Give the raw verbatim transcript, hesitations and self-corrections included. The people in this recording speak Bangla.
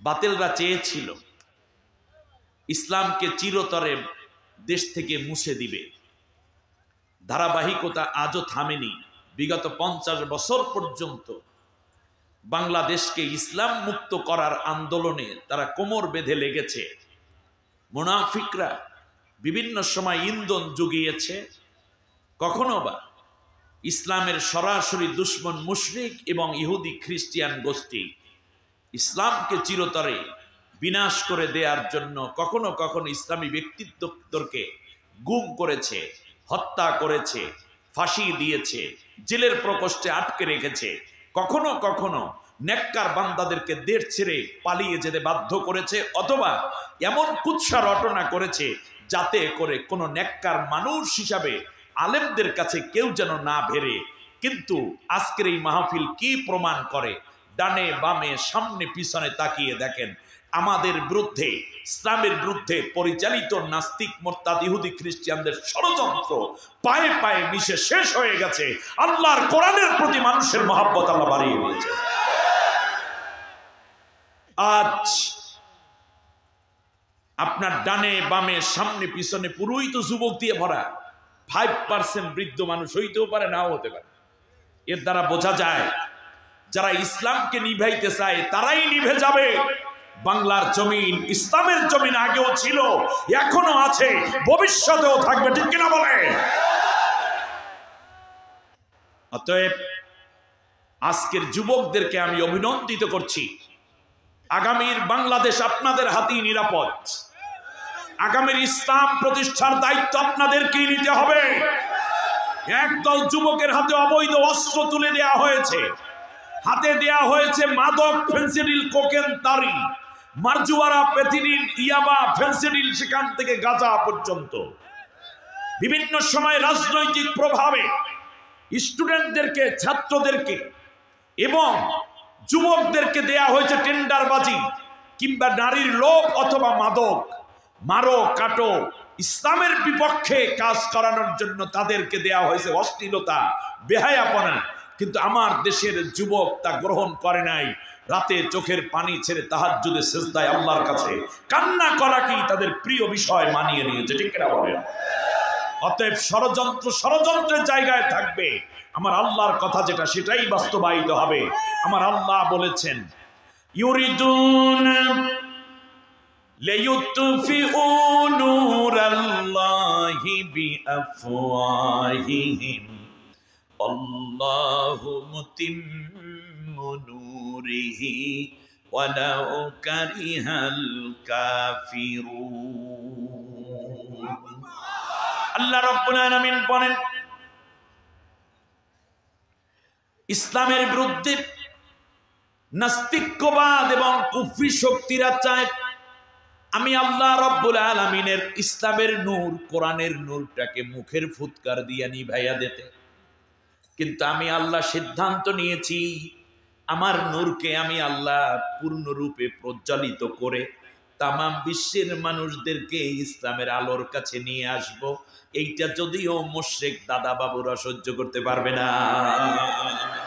বাতিলরা চেয়েছিল ইসলামকে চিরতরে দেশ থেকে মুছে দিবে। ধারাবাহিকতা আজও থামেনি। বিগত পঞ্চাশ বছর পর্যন্ত বাংলাদেশকে ইসলাম মুক্ত করার আন্দোলনে তারা কোমর বেঁধে লেগেছে। মুনাফিকরা বিভিন্ন সময় ইন্ধন জুগিয়েছে, কখনো বা ইসলামের সরাসরি দুশ্মন মুশরিক এবং ইহুদি খ্রিস্টিয়ান গোষ্ঠী ইসলামকে চিরতরে বিনাশ করে দেওয়ার জন্য কখনো কখনো ইসলামী ব্যক্তিত্বকে গুম করেছে, হত্যা করেছে, ফাঁসি দিয়েছে, জেলের প্রকোষ্ঠে আটকে রেখেছে। কখনো কখনো নেককার বান্দাদেরকে দেশ ছেড়ে পালিয়ে যেতে বাধ্য করেছে, অথবা এমন কুৎসা রটনা করেছে যাতে করে কোনো নেককার মানুষ হিসাবে আলেমদের কাছে কেউ যেন না ভেরে। কিন্তু আজকের এই মাহফিল কি প্রমাণ করে? ডানে বামে সামনে পিছনে তাকিয়ে দেখেন, আমাদের বিরুদ্ধে, ইসলামের বিরুদ্ধে পরিচালিত নাস্তিক মোরতাদ ইহুদি খ্রিস্টানদের ষড়যন্ত্র পায়ে পায়ে মিশে শেষ হয়ে গেছে। আল্লাহর কোরআনের প্রতি মানুষের মহব্বত আল্লাহ বাড়িয়ে দিয়েছে। আজ আপনার ডানে বামে সামনে পিছনে পুরোই তো যুবক দিয়ে ভরা। ফাইভ পার্সেন্ট বৃদ্ধ মানুষ হইতেও পারে, নাও হতে পারে। এর দ্বারা বোঝা যায় যারা ইসলামকে নিভাইতে চায় তারাই নিভে যাবে। বাংলার জমিন ইসলামের জমিন আগেও ছিল, এখনো আছে, ভবিষ্যতেও থাকবে, ঠিক কিনা বলে? অতএব আজকের যুবকদেরকে আমি অভিনন্দিত করছি। আগামীর বাংলাদেশ আপনাদের হাতেই নিরাপদ। আগামীর ইসলাম প্রতিষ্ঠার দায়িত্ব আপনাদেরকেই নিতে হবে। একদল যুবকের হাতে অবৈধ অস্ত্র তুলে দেওয়া হয়েছে, হাতে দেয়া হয়েছে মাদক, ফেন্সিডিল, কোকেন, তারি, মারজুয়ারা, পেথিনিন, ইয়াবা, ফেন্সিডিল, সেখান থেকে গাঁজা পর্যন্ত বিভিন্ন সময় রাজনৈতিক প্রভাবে স্টুডেন্টদেরকে, ছাত্রদেরকে এবং যুবকদেরকে দেয়া হয়েছে টেন্ডারবাজি কিংবা নারীর লোভ অথবা মাদক। মারো কাটো, ইসলামের বিপক্ষে কাজ করানোর জন্য তাদেরকে দেয়া হয়েছে অশ্লীলতা, বেহায়াপনা। কিন্তু আমার দেশের যুবক তা গ্রহণ করে নাই। রাতে চোখের পানি ছেড়ে তাহাজ্জুদে সিজদায় আল্লাহর কাছে কান্না করাকেই তাদের প্রিয় বিষয় মানিয়ে নিয়েছে, ঠিক কিনা বলেন? অতএব ষড়যন্ত্র ষড়যন্ত্রের জায়গায় থাকবে, আমার আল্লাহর কথা যেটা সেটাই বাস্তবায়িত হবে। আমার আল্লাহ বলেছেন, ইউরিদুন লিয়ুতফিউ নূরাল্লাহি বিআফওয়াহিহিম আল্লাহু মুতিম্মু নূরিহি ওয়ালাউ কারিহাল কাফিরুন। আল্লাহ রাব্বুল আলামিন বলেন, ইসলামের বিরুদ্ধে নাস্তিক্যবাদ এবং কুফরি শক্তিরা চায় আমি আল্লাহ রাব্বুল আলামিনের ইসলামের নূর, কোরআনের নূরটাকে মুখের ফুৎকার দিয়ে নিভাইয়া দিতে। কিন্তু আমি আল্লাহ সিদ্ধান্ত নিয়েছি আমার নূরকে আমি আল্লাহ পূর্ণরূপে প্রজ্বলিত করে তামাম বিশ্বের মানুষদেরকে ইসলামের আলোর কাছে নিয়ে আসব। এইটা যদিও মুশরিক দাদা বাবুরা সহ্য করতে পারবে না।